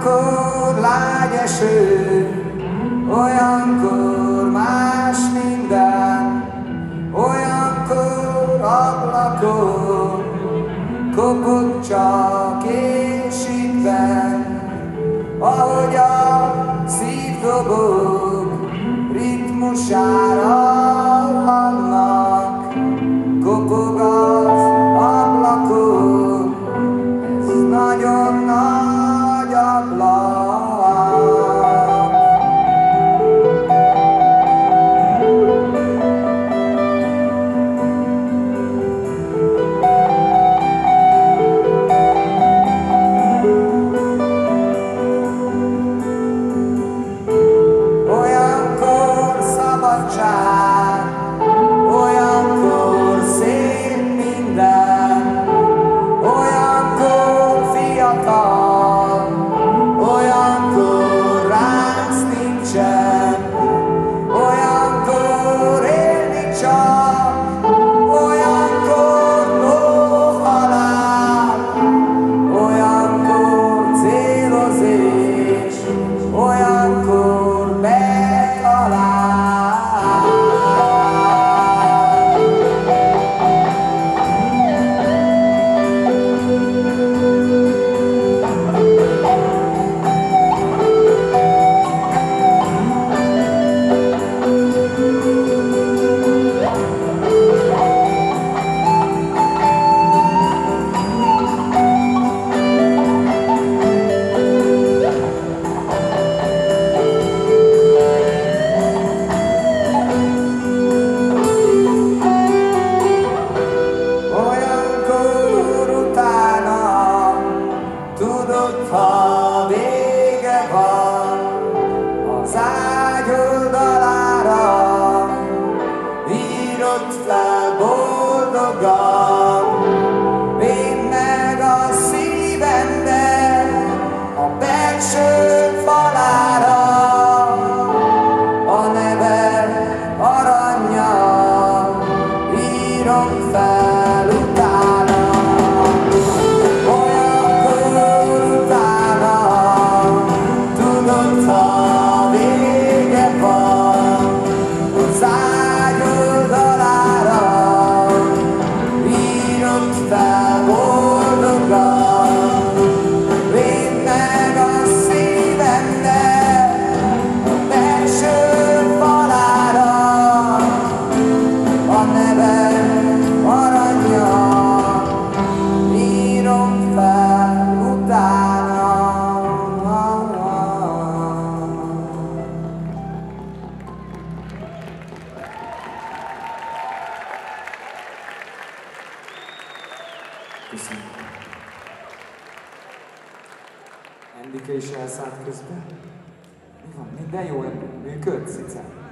Olyankor lágy eső, olyankor más minden, olyankor ablakon kopog csak és itt benn, ahogy a szív dobog, ritmusára halnak, kopog az ablakon, ez nagyon nagy ablak. Olyankor szép minden, olyankor fiatal, olyankor ránc nincsen, olyankor élni csak, olyankor no halál, olyankor célozés, olyankor betalál. Tudod, ha vége van az ágy oldalára, írod fel boldogan, védd meg a szívembe a belső falára, a neved arannyal írom fel utána. Ha vége van az ágy oldalára, írod fel boldogan, védd meg a szívemnek a belső falára, a neved arannyal írom fel utána. Köszönöm. Endike is elszállt közben. Mi van? Minden jól működ, Cica?